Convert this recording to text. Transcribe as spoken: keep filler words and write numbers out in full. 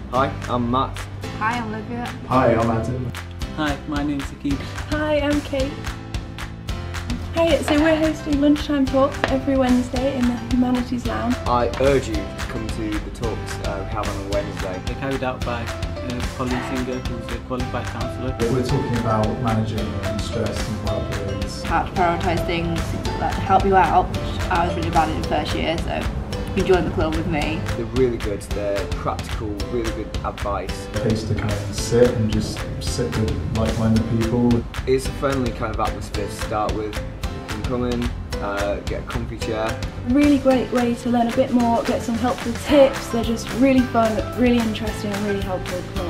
Hi, I'm Matt. Hi, I'm Olivia. Hi, I'm Adam. Hi, my name's Akeem. Hi, I'm Kate. Hi, so we're hosting lunchtime talks every Wednesday in the Humanities Lounge. I urge you to come to the talks uh, we have on a Wednesday. They're carried out by uh, Colin Singer, who's a qualified counsellor. We're talking about managing stress and well-being. How to prioritise things, things like that to help you out, which I was really bad in the first year, so you can join the club with me. They're really good, they're practical, really good advice. A place to come and sit and just sit with like-minded people. It's a friendly kind of atmosphere to start with. You can come in, uh, get a comfy chair. Really great way to learn a bit more, get some helpful tips. They're just really fun, really interesting and really helpful.